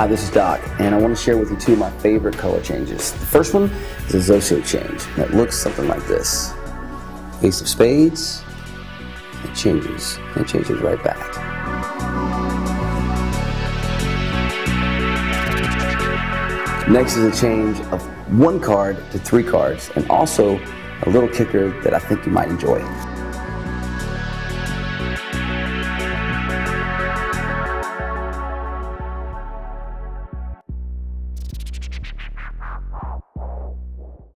Hi, this is Doc, and I want to share with you two of my favorite color changes. The first one is a Zoso change that looks something like this. Ace of spades, it changes right back. Next is a change of 1 card to 3 cards, and also a little kicker that I think you might enjoy.